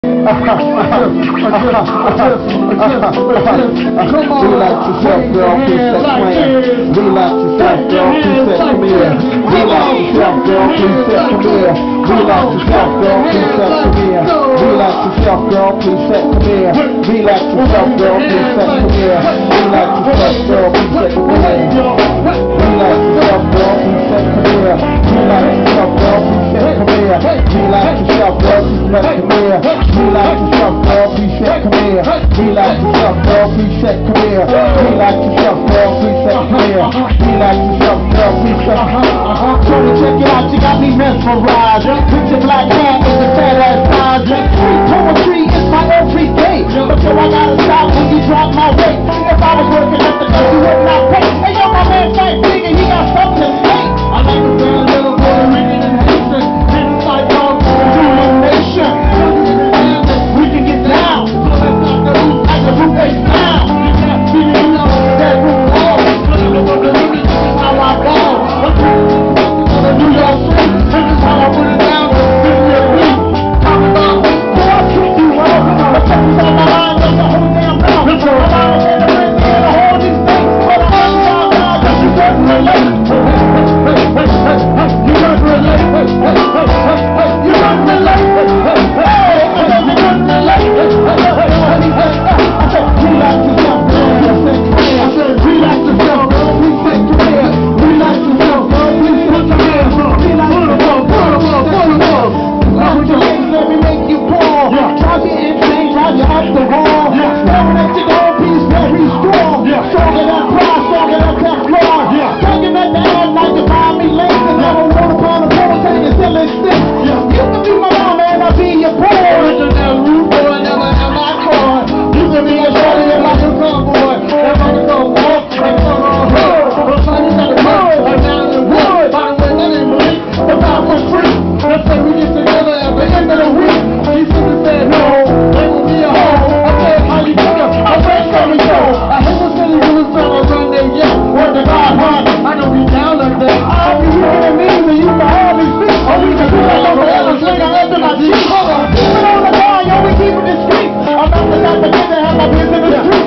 Relax yourself, girl, please set plan. Relax yourself, girl, please set come here. Relax yourself, girl, please set come here. Relax yourself, girl, please set come here. Relax yourself, girl, please set come here. Relax yourself, girl, please set come here. Relax yourself, girl, please set come here. Relax yourself, girl, please set come here. Relax yourself, girl, please set come here. Relax yourself, girl, please set come here. Relax yourself, girl, please set come here. Relax yourself, girl, please set come here. Relax yourself, girl, please set come here. Relax yourself, girl, please set come here. Tony, check it out, you got me mesmerized. With your black hat and the fat ass thighs. Street poetry is my everyday. But yo, I gotta stop when you drop my weight. If I was working at the club, you would not pay. Hey yo, my man fight big and he got something to say. I like to feel a little Puerto Rican and Haitian. Didn't fight dogs for the nation. We can get down. So let's knock the roof like the roof ain't down. You know that roof wall. This is how I ball. New York City, this is how I put it down. This is your beat. Talk about me, boy, I treat you well. But check this out, my line, that's the whole damn town. I'm out in the ring, man, all these things. But I'm outside now, cause you couldn't relate. You couldn't relate. You couldn't relate. Hey, I said you couldn't relate. I said, relax yourself, girl, please say clear. I said, relax yourself, girl, please say clear. Relax yourself, girl, please say clear. Let me make you fall. Drive you insane, drive you up the wall. Staring at your own piece, very strong. Stronger than pride, stronger than Teflon. Taking at the end like you buy me later. Never want upon a pole, taking till it's stiff. You can be my mom and I'll be your boy. Original root boy, never have my car. You can be a shorty and like a cowboy. If I can go walk, and come on hood. But money's on the road, or down the wood. By the way, that ain't money, the time was free. Let's say we get together at the end of the week. She should said no, they will be a hoe. I said, how you doing? My friends tell me so. I hate when silly dudes trying to run their yeah. Word to God, man, I know we down like that. I'll be hearing the means and you can hardly speak. Or we can do like Uncle Ellis, nigga, under my cheek. Keep it on the line, yo, we keep it discreet. I'm not the type of kid that have my biz in the street.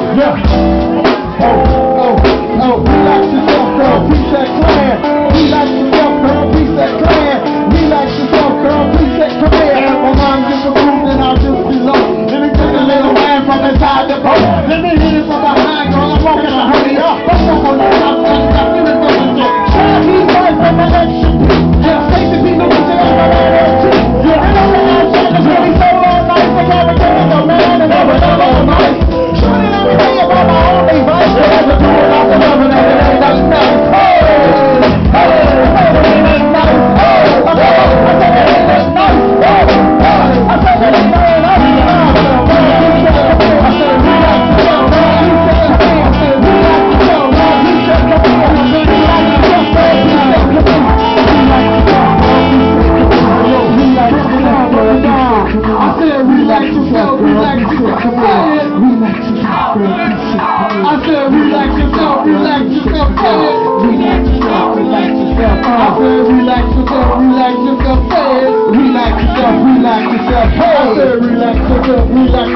Relax yourself, girl, peace that clan. Relax yourself, girl, peace that clan. Relax yourself, girl, please say come here. My mom just approved and I'll just be low. Let me take a little man from inside the boat. Let me hit it from behind, girl, I'm walking to hurry up. Don't walk on the outside, got me with the shit. Try to be right from election. Take the people with the LRT. And on the outside, there's really so all nice. The character is a man and never nice. Shooting every day about my only vice. But as a dude, I'm the love and everything that's nice. Relax